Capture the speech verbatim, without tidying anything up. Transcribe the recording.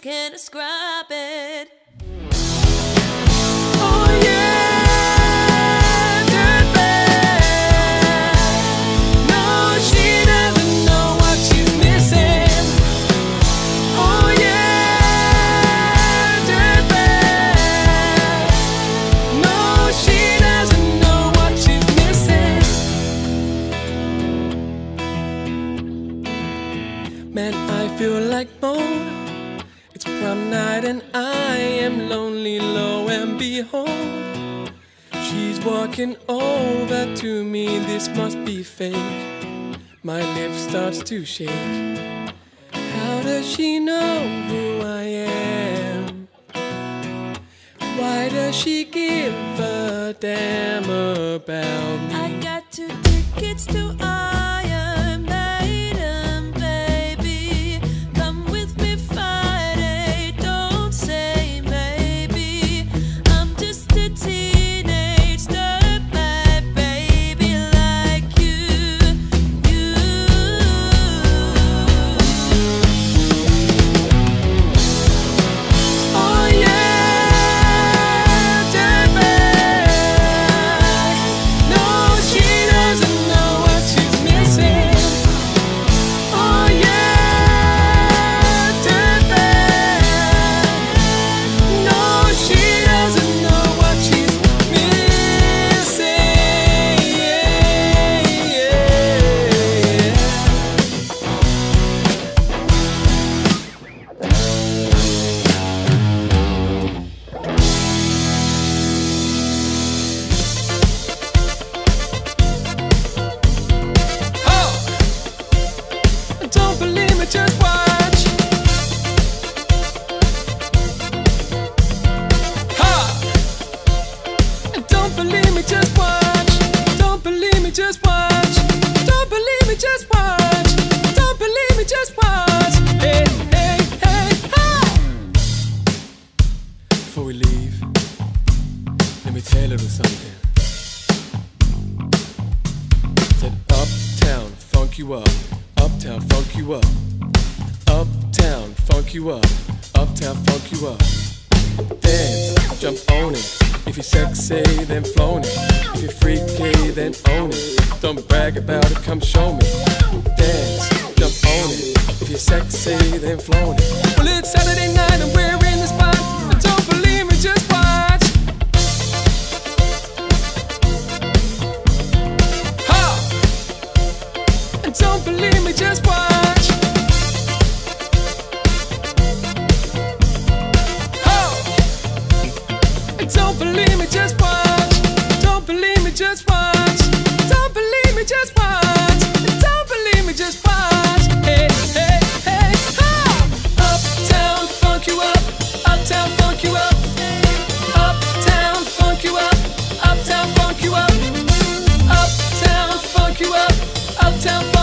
can't describe it. Oh yeah, dirtbag. No, she doesn't know what she's missing. Oh yeah, dirtbag. No, she doesn't know what she's missing. Man, I feel like moan. It's prom night and I am lonely, lo and behold, she's walking over to me. This must be fake. My lip starts to shake. How does she know who I am? Why does she give a damn about me? I got two tickets to Iron Maiden, baby. Come with me Friday, don't say maybe. I'm just a teenage dirtbag baby like you, you. Oh yeah, dirtbag. No, she doesn't know what she's missing. Oh yeah, dirtbag. No, she doesn't know what she's missing. Yeah, yeah. Oh, don't believe me, just watch. Ha! Don't believe me, just watch. Don't believe me, just watch. Don't believe me, just watch. Don't believe me, just watch. Hey, hey, hey, ha! Before we leave, let me tell you a little something. Said uptown, funk you up. Uptown, funk you up. Uptown, funk you up. Uptown, funk you up. Dance, jump on it. If you're sexy, then flown it. If you're freaky, then own it. Don't brag about it, come show me. Dance, jump on it. If you're sexy, then flown it. Well, it's Saturday night and we're in the spot. But don't believe me, just watch. Ha! And don't believe me, just watch. Oh! And don't believe me, just watch. Don't believe me, just watch. Don't believe me, just watch. Don't believe me, just watch. Hey, hey, hey, ha! Uptown, funk you up. Uptown, funk you up. Uptown, funk you up. Uptown, funk you up. Uptown, funk you up. Uptown, funk you up.